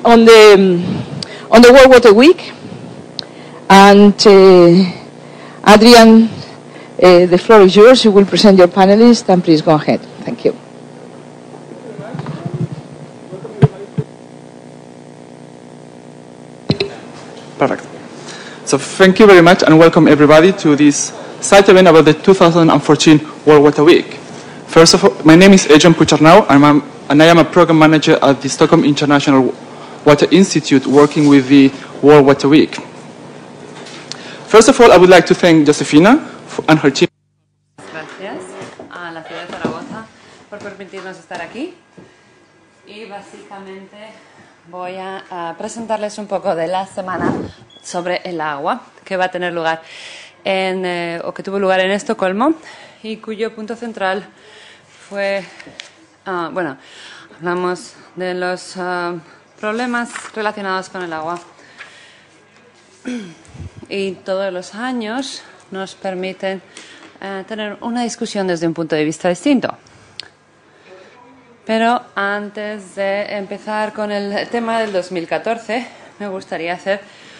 on the World Water Week. And Adrian, the floor is yours. You will present your panelists, and please go ahead. Thank you. Perfect. So thank you very much, and welcome everybody to this side event about the 2014 World Water Week. First of all, my name is Adrian Pucharnau, and I am a program manager at the Stockholm International Water Institute, working with the World Water Week. First of all, I would like to thank Josefina and her team. Gracias a la ciudad de Zaragoza por permitirnos estar aquí. Y básicamente voy a presentarles un poco de la semana sobre el agua que va a tener lugar o que tuvo lugar en Estocolmo y cuyo punto central fue, bueno, hablamos de los problemas relacionados con el agua y todos los años nos permiten tener una discusión desde un punto de vista distinto. Pero antes de empezar con el tema del 2014, me gustaría hacer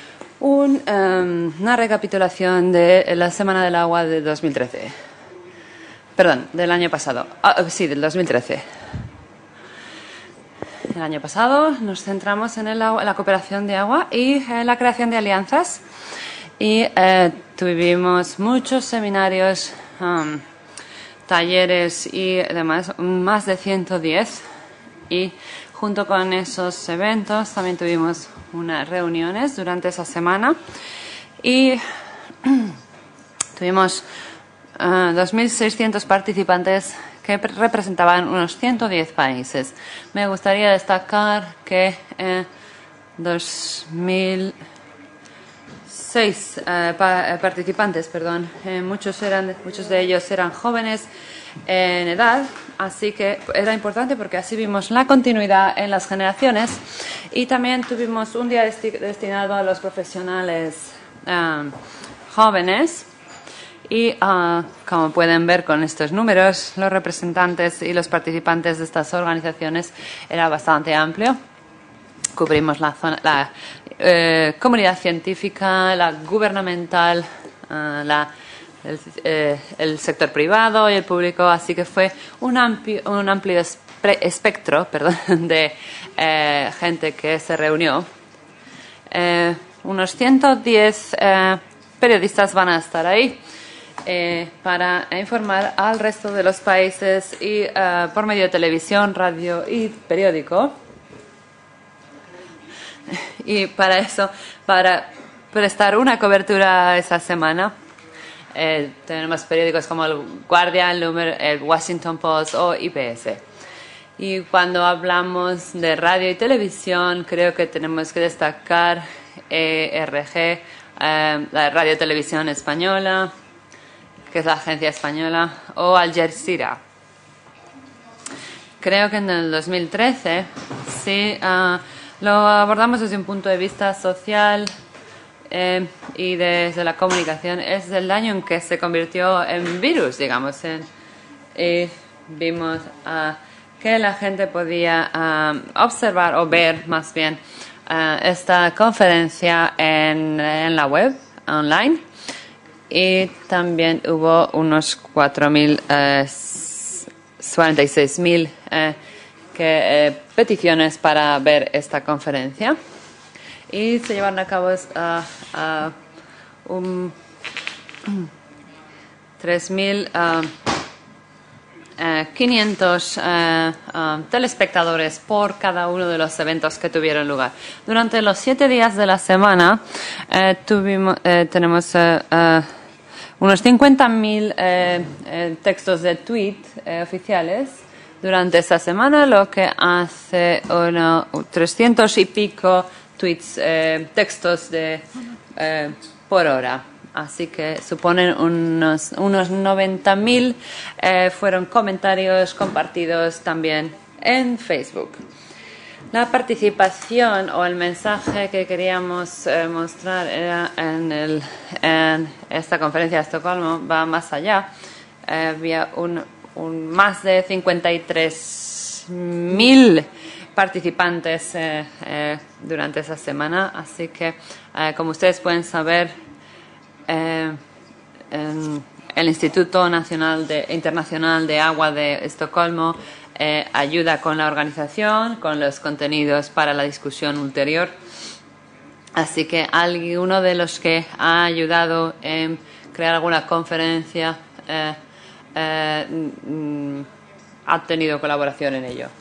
una recapitulación de la Semana del Agua de 2013. Perdón, del año pasado. Sí, del 2013. El año pasado nos centramos en la cooperación de agua y la creación de alianzas. Y tuvimos muchos seminarios, talleres y demás, más de 110. Y junto con esos eventos también tuvimos unas reuniones durante esa semana. Y tuvimos 2.600 participantes que representaban unos 110 países. Me gustaría destacar que 2006 participantes, perdón, muchos de ellos eran jóvenes en edad, así que era importante porque así vimos la continuidad en las generaciones y también tuvimos un día destinado a los profesionales jóvenes. Y como pueden ver con estos números, los representantes y los participantes de estas organizaciones era bastante amplio. Cubrimos la comunidad científica, la gubernamental, el sector privado y el público, así que fue un amplio espectro de gente que se reunió. Unos 110 periodistas van a estar ahí para informar al resto de los países y por medio de televisión, radio y periódico. Y para eso, para prestar una cobertura esa semana, tenemos periódicos como el Guardian, el Washington Post o IPS. Y cuando hablamos de radio y televisión, creo que tenemos que destacar ERG, la Radio Televisión Española, que es la agencia española, o Al Jazeera. Creo que en el 2013 sí lo abordamos desde un punto de vista social y desde la comunicación. Es el año en que se convirtió en virus, digamos. Y vimos que la gente podía observar o ver más bien esta conferencia en la web, online. Y también hubo unos 46.000 peticiones para ver esta conferencia. Y se llevaron a cabo 3.500 telespectadores por cada uno de los eventos que tuvieron lugar. Durante los 7 días de la semana tenemos unos 50.000 textos de tweet oficiales durante esta semana, lo que hace 300 y pico tweets, textos por hora. Así que suponen unos 90.000 fueron comentarios compartidos también en Facebook. La participación o el mensaje que queríamos mostrar era en esta conferencia de Estocolmo va más allá. Había más de 53.000 participantes durante esa semana, así que como ustedes pueden saber, el Instituto Internacional de Agua de Estocolmo ayuda con la organización, con los contenidos para la discusión ulterior. Así que alguno de los que ha ayudado en crear alguna conferencia ha tenido colaboración en ello.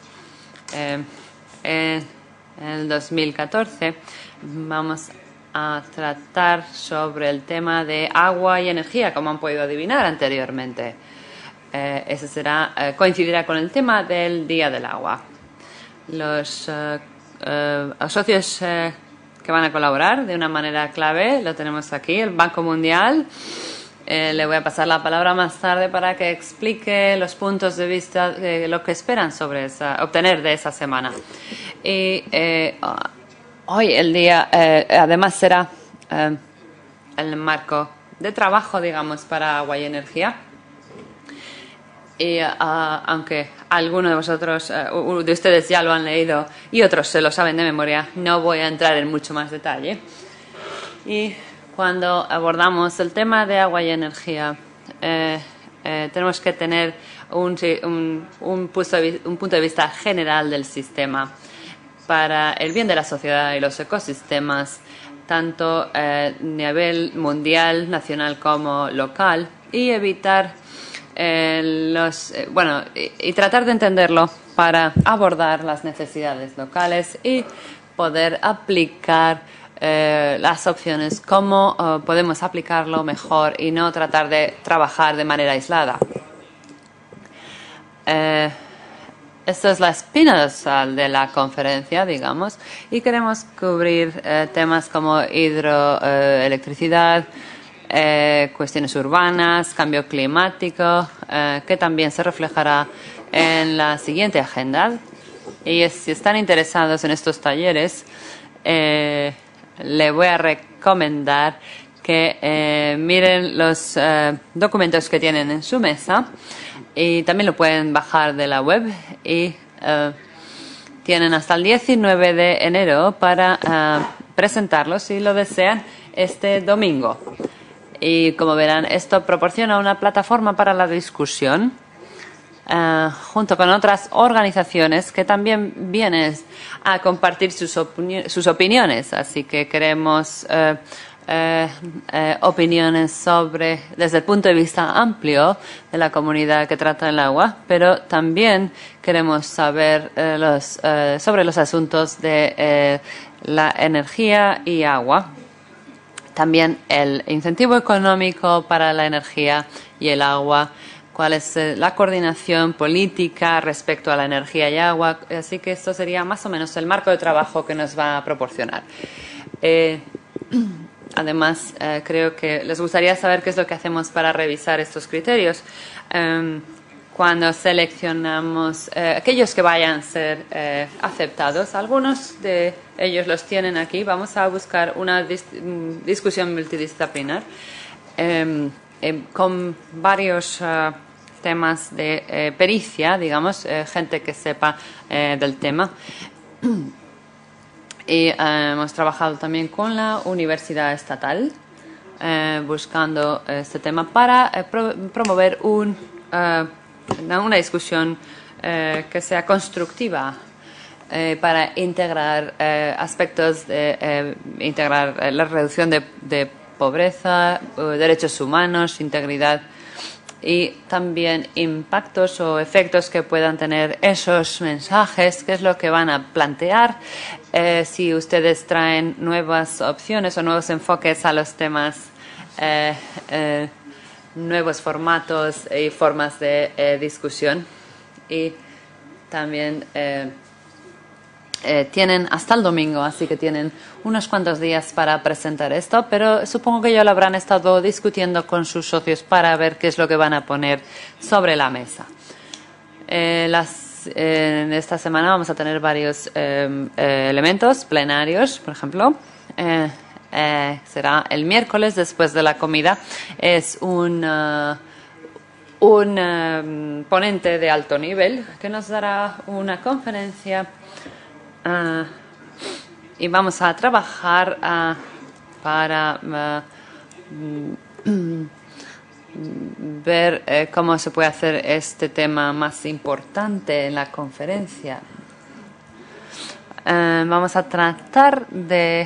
En el 2014 vamos a tratar sobre el tema de agua y energía, como han podido adivinar anteriormente. Ese coincidirá con el tema del Día del Agua. Los socios que van a colaborar de una manera clave lo tenemos aquí, el Banco Mundial. Le voy a pasar la palabra más tarde para que explique los puntos de vista de lo que esperan sobre obtener de esa semana. Y hoy el día además será el marco de trabajo, digamos, para agua y energía. Y aunque algunos de vosotros, de ustedes ya lo han leído y otros se lo saben de memoria, no voy a entrar en mucho más detalle. Y cuando abordamos el tema de agua y energía, tenemos que tener un punto de vista general del sistema para el bien de la sociedad y los ecosistemas, tanto a nivel mundial, nacional como local, y evitar y tratar de entenderlo para abordar las necesidades locales y poder aplicar las opciones, cómo podemos aplicarlo mejor y no tratar de trabajar de manera aislada. Esto es la espina dorsal de la conferencia, digamos, y queremos cubrir temas como hidroelectricidad, cuestiones urbanas, cambio climático, que también se reflejará en la siguiente agenda. Y si están interesados en estos talleres, le voy a recomendar que miren los documentos que tienen en su mesa, y también lo pueden bajar de la web, y tienen hasta el 19 de enero para presentarlos si lo desean este domingo. Y como verán, esto proporciona una plataforma para la discusión junto con otras organizaciones que también vienen a compartir sus opiniones. Así que queremos opiniones desde el punto de vista amplio de la comunidad que trata el agua, pero también queremos saber sobre los asuntos de la energía y agua. También el incentivo económico para la energía y el agua, cuál es la coordinación política respecto a la energía y agua. Así que esto sería más o menos el marco de trabajo que nos va a proporcionar. Además, creo que les gustaría saber qué es lo que hacemos para revisar estos criterios. Cuando seleccionamos aquellos que vayan a ser aceptados, algunos de ellos los tienen aquí. Vamos a buscar una discusión multidisciplinar con varios temas de pericia, digamos, gente que sepa del tema. Y hemos trabajado también con la Universidad Estatal buscando este tema para promover una discusión que sea constructiva para integrar aspectos de integrar la reducción de pobreza, derechos humanos, integridad y también impactos o efectos que puedan tener esos mensajes, qué es lo que van a plantear, si ustedes traen nuevas opciones o nuevos enfoques a los temas, nuevos formatos y formas de discusión. Y también tienen hasta el domingo, así que tienen unos cuantos días para presentar esto, pero supongo que ya lo habrán estado discutiendo con sus socios para ver qué es lo que van a poner sobre la mesa. En esta semana vamos a tener varios elementos plenarios, por ejemplo. Será el miércoles después de la comida. Es un ponente de alto nivel que nos dará una conferencia y vamos a trabajar para ver cómo se puede hacer este tema más importante en la conferencia. Vamos a tratar de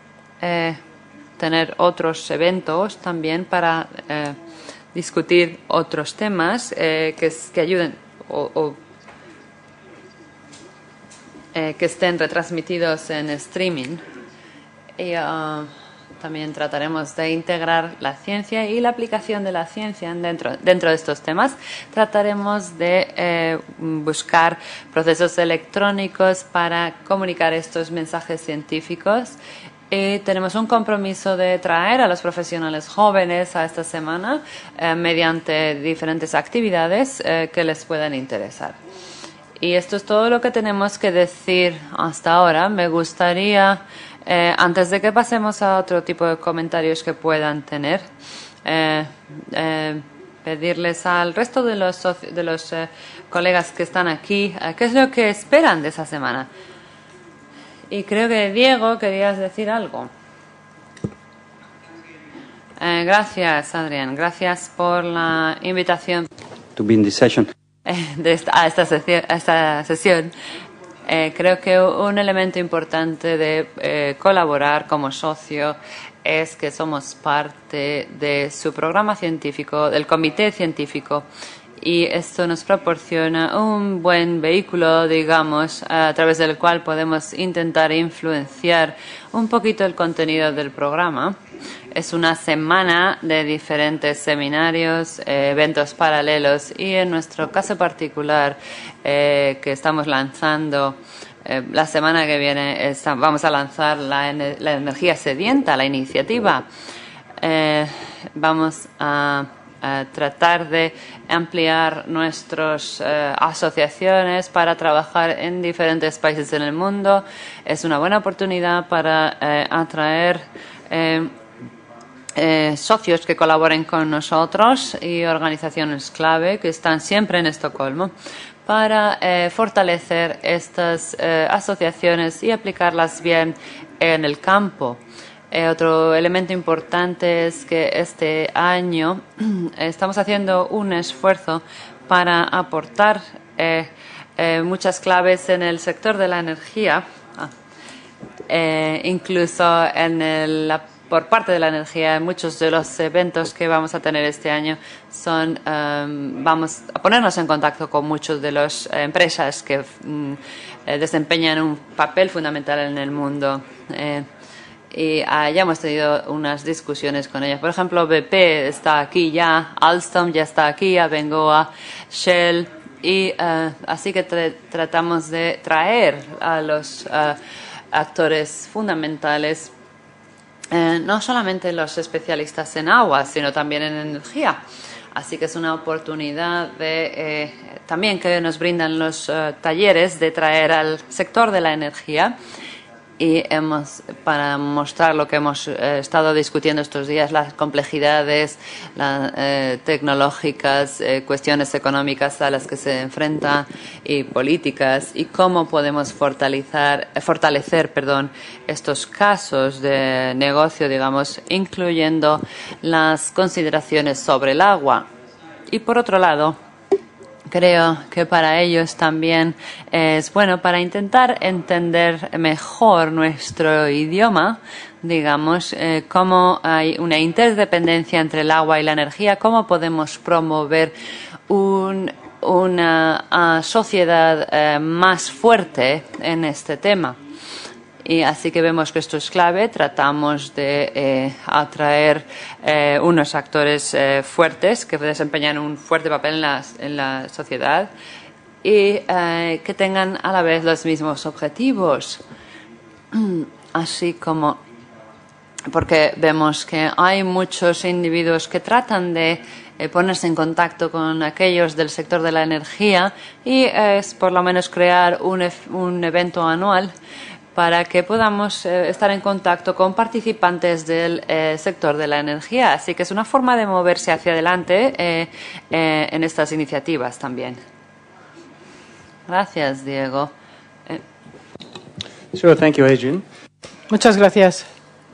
tener otros eventos también para discutir otros temas que ayuden que estén retransmitidos en streaming. Y también trataremos de integrar la ciencia y la aplicación de la ciencia dentro de estos temas. Trataremos de buscar procesos electrónicos para comunicar estos mensajes científicos. Y tenemos un compromiso de traer a los profesionales jóvenes a esta semana mediante diferentes actividades que les puedan interesar. Y esto es todo lo que tenemos que decir hasta ahora. Me gustaría, antes de que pasemos a otro tipo de comentarios que puedan tener, pedirles al resto de los colegas que están aquí, qué es lo que esperan de esa semana. Y creo que, Diego, querías decir algo. Gracias, Adrián. Gracias por la invitación. To be in this session. A esta sesión. Creo que un elemento importante de colaborar como socio es que somos parte de su programa científico, del comité científico, y esto nos proporciona un buen vehículo, digamos, a través del cual podemos intentar influenciar un poquito el contenido del programa. Es una semana de diferentes seminarios, eventos paralelos, y en nuestro caso particular que estamos lanzando la semana que viene, vamos a lanzar la energía sedienta, la iniciativa. Vamos a tratar de ampliar nuestras asociaciones para trabajar en diferentes países en el mundo. Es una buena oportunidad para atraer socios que colaboren con nosotros y organizaciones clave que están siempre en Estocolmo para fortalecer estas asociaciones y aplicarlas bien en el campo. Otro elemento importante es que este año estamos haciendo un esfuerzo para aportar muchas claves en el sector de la energía, incluso por parte de la energía. Muchos de los eventos que vamos a tener este año vamos a ponernos en contacto con muchas de las empresas que desempeñan un papel fundamental en el mundo. Y ya hemos tenido unas discusiones con ellas. Por ejemplo, BP está aquí ya, Alstom ya está aquí, Abengoa, Shell, y así que tratamos de traer a los actores fundamentales, no solamente los especialistas en agua, sino también en energía. Así que es una oportunidad también que nos brindan los talleres de traer al sector de la energía. Y para mostrar lo que hemos estado discutiendo estos días, las complejidades tecnológicas, cuestiones económicas a las que se enfrentan y políticas, y cómo podemos fortalecer estos casos de negocio, digamos, incluyendo las consideraciones sobre el agua. Y por otro lado, creo que para ellos también es bueno para intentar entender mejor nuestro idioma, digamos, cómo hay una interdependencia entre el agua y la energía, cómo podemos promover una sociedad más fuerte en este tema. Y así que vemos que esto es clave. Tratamos de atraer unos actores fuertes que desempeñan un fuerte papel en la sociedad y que tengan a la vez los mismos objetivos. Así como porque vemos que hay muchos individuos que tratan de ponerse en contacto con aquellos del sector de la energía, y es por lo menos crear un evento anual para que podamos estar en contacto con participantes del sector de la energía. Así que es una forma de moverse hacia adelante en estas iniciativas también. Gracias, Diego. Sure, thank you, Adrian. Muchas gracias.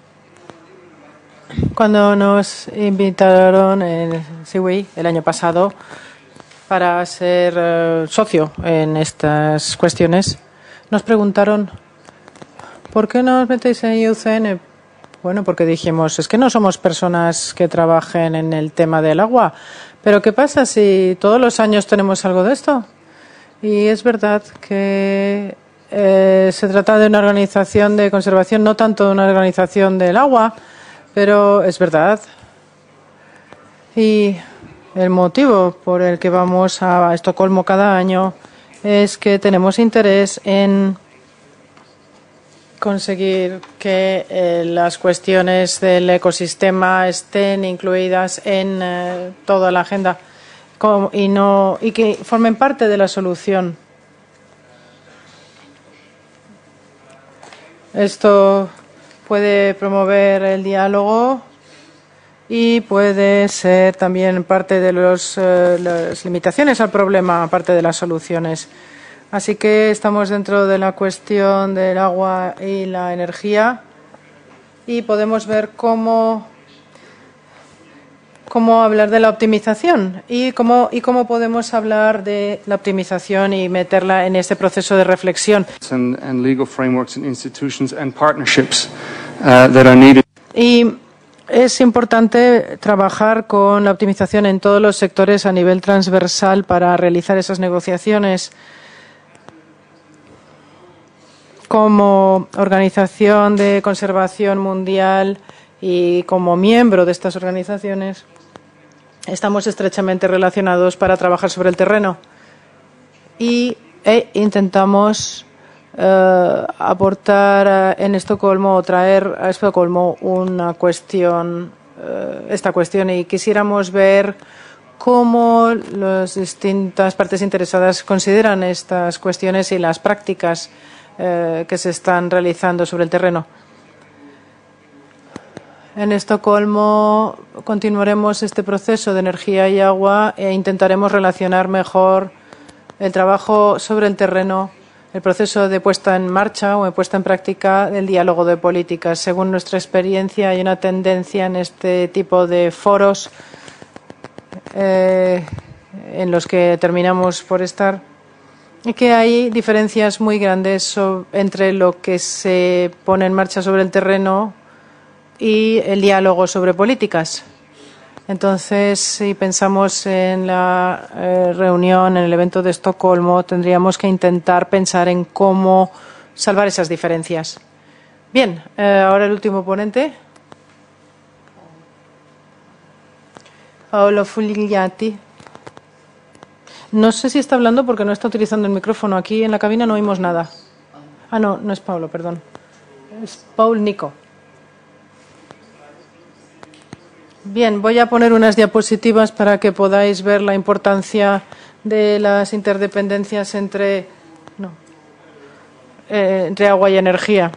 Cuando nos invitaron en Siwi el año pasado para ser socio en estas cuestiones, nos preguntaron ¿por qué no os metéis en IUCN? Bueno, porque dijimos, es que no somos personas que trabajen en el tema del agua, pero ¿qué pasa si todos los años tenemos algo de esto? Y es verdad que se trata de una organización de conservación, no tanto de una organización del agua, pero es verdad. Y el motivo por el que vamos a Estocolmo cada año es que tenemos interés en conseguir que las cuestiones del ecosistema estén incluidas en toda la agenda y que formen parte de la solución. Esto puede promover el diálogo y puede ser también parte de las limitaciones al problema, parte de las soluciones. Así que estamos dentro de la cuestión del agua y la energía y podemos ver cómo hablar de la optimización y cómo podemos hablar de la optimización y meterla en este proceso de reflexión. And legal frameworks and institutions and partnerships that are needed. Y es importante trabajar con la optimización en todos los sectores a nivel transversal para realizar esas negociaciones. Como Organización de Conservación Mundial y como miembro de estas organizaciones, estamos estrechamente relacionados para trabajar sobre el terreno e intentamos aportar en Estocolmo o traer a Estocolmo esta cuestión y quisiéramos ver cómo las distintas partes interesadas consideran estas cuestiones y las prácticas que se están realizando sobre el terreno. En Estocolmo continuaremos este proceso de energía y agua e intentaremos relacionar mejor el trabajo sobre el terreno, el proceso de puesta en marcha o de puesta en práctica del diálogo de políticas. Según nuestra experiencia, hay una tendencia en este tipo de foros en los que terminamos por estar y que hay diferencias muy grandes entre lo que se pone en marcha sobre el terreno y el diálogo sobre políticas. Entonces, si pensamos en la reunión, en el evento de Estocolmo, tendríamos que intentar pensar en cómo salvar esas diferencias. Bien, ahora el último ponente. Paolo Fugliati. No sé si está hablando porque no está utilizando el micrófono. Aquí en la cabina no oímos nada. Ah, no, no es Paolo, perdón. Es Paul Nico. Bien, voy a poner unas diapositivas para que podáis ver la importancia de las interdependencias entre agua y energía.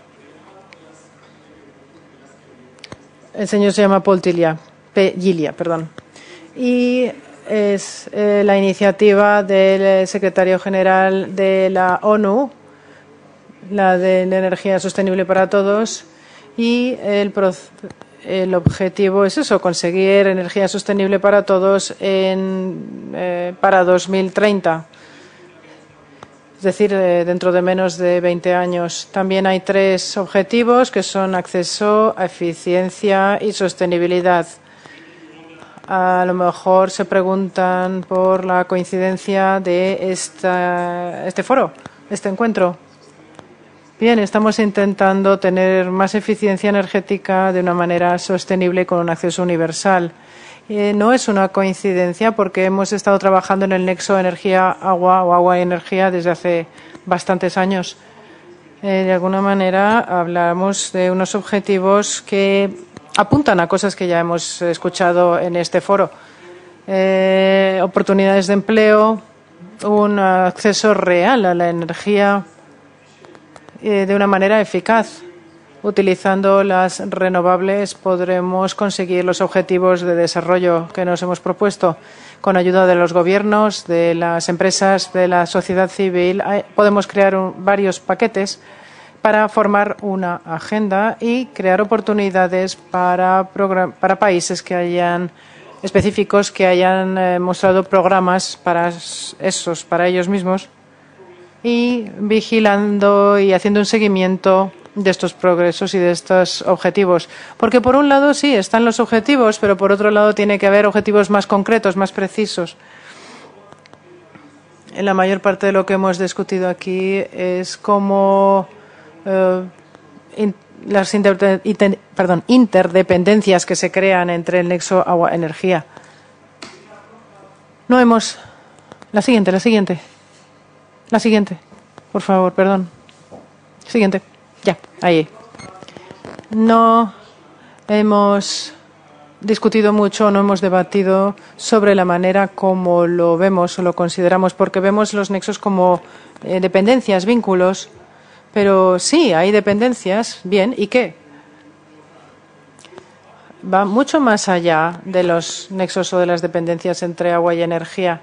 El señor se llama Paul Gilia, perdón. Y es la iniciativa del secretario general de la ONU, la de la energía sostenible para todos, y el objetivo es eso, conseguir energía sostenible para todos para 2030. Es decir, dentro de menos de 20 años. También hay 3 objetivos que son acceso, eficiencia y sostenibilidad. A lo mejor se preguntan por la coincidencia de este foro, este encuentro. Bien, estamos intentando tener más eficiencia energética de una manera sostenible con un acceso universal. No es una coincidencia porque hemos estado trabajando en el nexo energía-agua o agua y energía desde hace bastantes años. De alguna manera hablamos de unos objetivos que apuntan a cosas que ya hemos escuchado en este foro. Oportunidades de empleo, un acceso real a la energía de una manera eficaz. Utilizando las renovables podremos conseguir los objetivos de desarrollo que nos hemos propuesto. Con ayuda de los gobiernos, de las empresas, de la sociedad civil, podemos crear varios paquetes para formar una agenda y crear oportunidades para países que hayan específicos que hayan mostrado programas para ellos mismos y vigilando y haciendo un seguimiento de estos progresos y de estos objetivos. Porque por un lado sí, están los objetivos, pero por otro lado tiene que haber objetivos más concretos, más precisos. En la mayor parte de lo que hemos discutido aquí es cómo las interdependencias que se crean entre el nexo agua-energía. No hemos... La siguiente, por favor, perdón. Siguiente. Ya, ahí. No hemos discutido mucho, no hemos debatido sobre la manera como lo vemos o lo consideramos, porque vemos los nexos como dependencias, vínculos, pero sí, hay dependencias, bien, ¿y qué? Va mucho más allá de los nexos o de las dependencias entre agua y energía.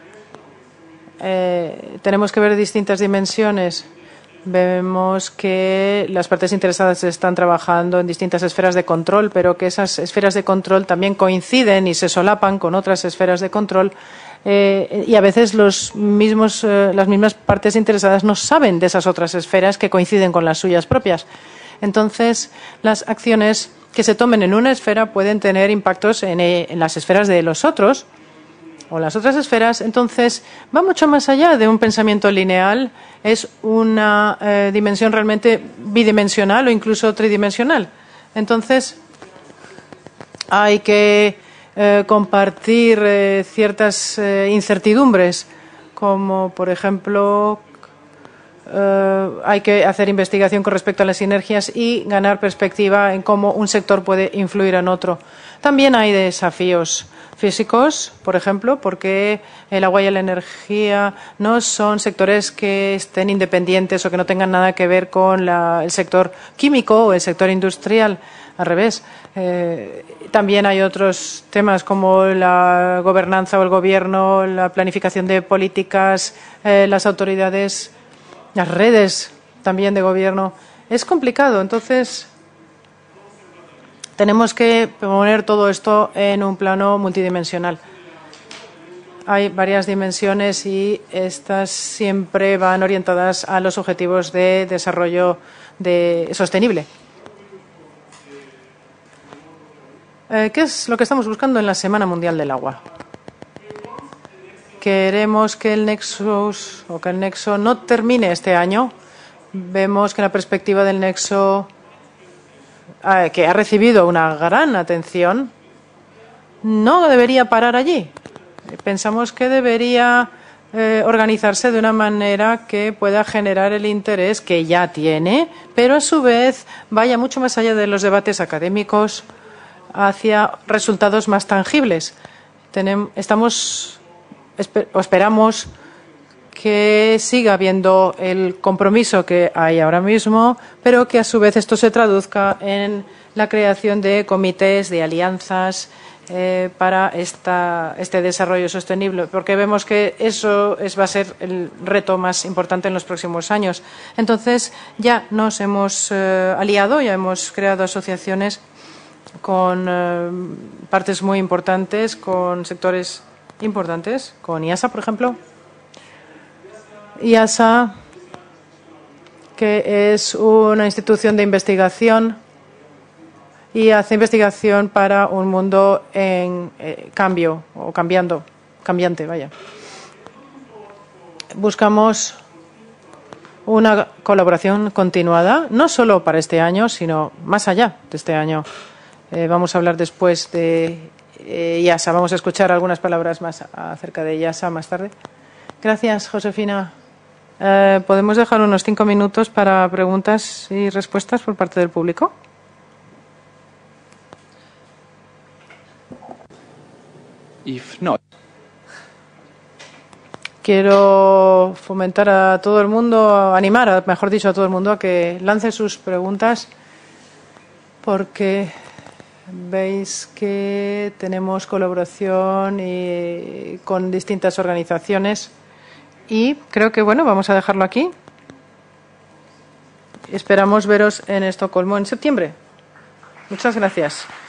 Tenemos que ver distintas dimensiones. Vemos que las partes interesadas están trabajando en distintas esferas de control, pero que esas esferas de control también coinciden y se solapan con otras esferas de control y a veces las mismas partes interesadas no saben de esas otras esferas que coinciden con las suyas propias. Entonces, las acciones que se tomen en una esfera pueden tener impactos en las esferas de los otros o las otras esferas. Entonces, va mucho más allá de un pensamiento lineal. Es una dimensión realmente bidimensional o incluso tridimensional. Entonces, hay que compartir ciertas incertidumbres, como por ejemplo hay que hacer investigación con respecto a las sinergias y ganar perspectiva en cómo un sector puede influir en otro. También hay desafíos físicos, por ejemplo, porque el agua y la energía no son sectores que estén independientes o que no tengan nada que ver con el sector químico o el sector industrial. Al revés. También hay otros temas como la gobernanza o el gobierno, la planificación de políticas, las autoridades, las redes también de gobierno. Es complicado, entonces tenemos que poner todo esto en un plano multidimensional. Hay varias dimensiones y estas siempre van orientadas a los objetivos de desarrollo sostenible. ¿Qué es lo que estamos buscando en la Semana Mundial del Agua? Queremos que el nexo no termine este año. Vemos que la perspectiva del nexo, que ha recibido una gran atención, no debería parar allí. Pensamos que debería organizarse de una manera que pueda generar el interés que ya tiene, pero a su vez vaya mucho más allá de los debates académicos hacia resultados más tangibles. Esperamos que siga habiendo el compromiso que hay ahora mismo, pero que a su vez esto se traduzca en la creación de comités, de alianzas para este desarrollo sostenible, porque vemos que eso va a ser el reto más importante en los próximos años. Entonces, ya nos hemos aliado, ya hemos creado asociaciones con partes muy importantes, con sectores importantes, con IASA, por ejemplo. IASA, que es una institución de investigación y hace investigación para un mundo en cambio o cambiante, vaya. Buscamos una colaboración continuada, no solo para este año, sino más allá de este año. Vamos a hablar después de IASA. Vamos a escuchar algunas palabras más acerca de IASA más tarde. Gracias, Josefina. ¿Podemos dejar unos 5 minutos para preguntas y respuestas por parte del público? If not. Quiero fomentar a todo el mundo, animar, mejor dicho, a todo el mundo a que lance sus preguntas, porque veis que tenemos colaboración con distintas organizaciones y creo que, bueno, vamos a dejarlo aquí. esperamos veros en Estocolmo en septiembre. Muchas gracias.